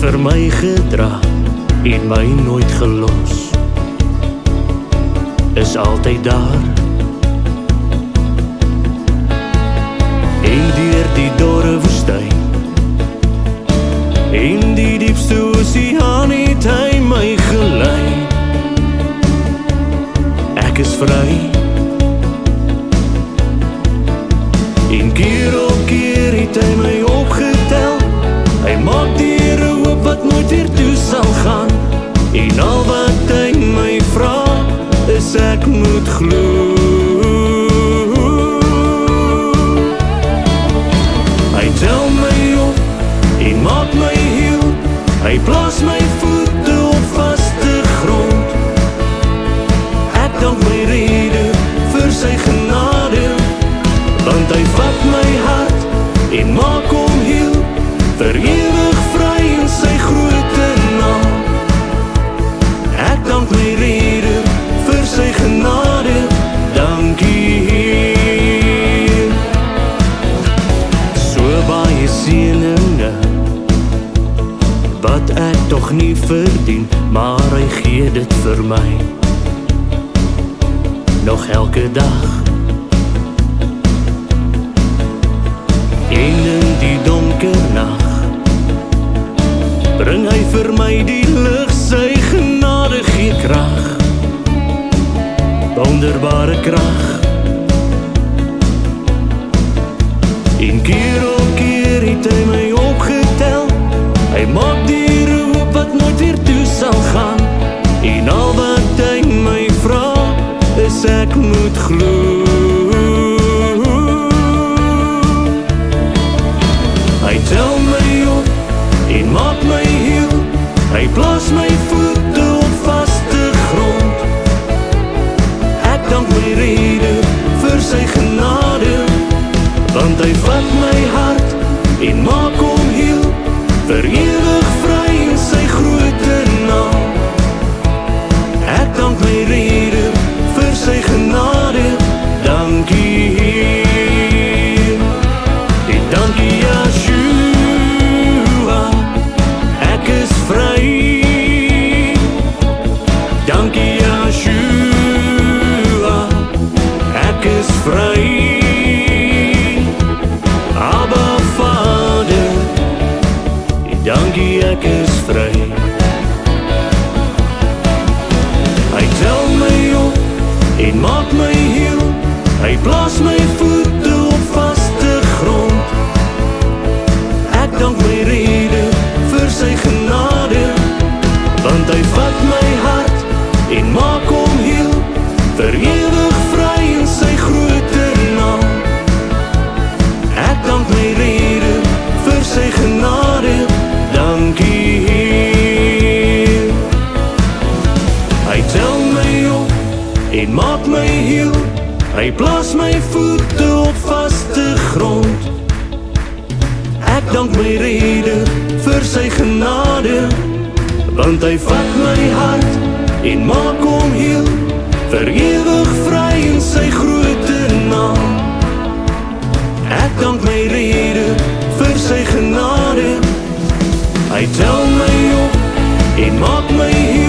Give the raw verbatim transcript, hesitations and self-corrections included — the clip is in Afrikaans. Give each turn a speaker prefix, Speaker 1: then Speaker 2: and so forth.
Speaker 1: vir my gedra en my nooit gelos, is altyd daar. En deur die dorre woestyn en die diepste oseaan het hy my gelei. Ek is vry. En keer op keer het hy my opgetel. Hy maak deure oop wat nooit weer toe sal gaan. En al wat hy my vra is ek moet glo. Hy tel my op en maak my heel. Hy plaas my voete op vaste grond. Ek dank my Rede vir sy genade, want hy vat my hart en maak hom heel, vir ewig vry in sy grote naam. Ek dank my Rede vir sy genade, dankie Heer. So baie seëninge wat ek tog nie verdien, maar hy gee dit vir my, nog elke dag. En in die donker nag bring hy vir my die lig, sy genade gee krag, wonderbare krag. En keer op keer het hy my opgetel. Hy maak deure oop wat nooit weer toe sal gaan. En al wat hy my vra is ek moet glo. Hy tel my op en maak my heel. Hy plaas my voete op vaste grond. Ek dank my Rede vir sy genade, want hy vat my hart en maak hom heel, vir ewig vry in sy grote naam. Ek dank my Rede vir sy genade, dankie Heer. En dankie Yeshua, ek is vry. Dankie Yeshua, ek is vry. Abba Vader, dankie ek is vry. Hy tel my op en maak my heel. Hy plaas my voete op vaste grond. Ek dank my Rede vir sy genade, want hy vat my hart en maak hom heel, vir ewig vry in sy grote naam. Ek dank my Rede vir sy genade, dankie Heer. Hy tel my op en maak my heel. Hy plaas my voete op vaste grond. Ek dank my Rede vir sy genade, want hy vat my hart en maak hom heel, vir ewig vry in sy grote naam. Ek dank my Rede vir sy genade. Hy tel my op en maak my heel.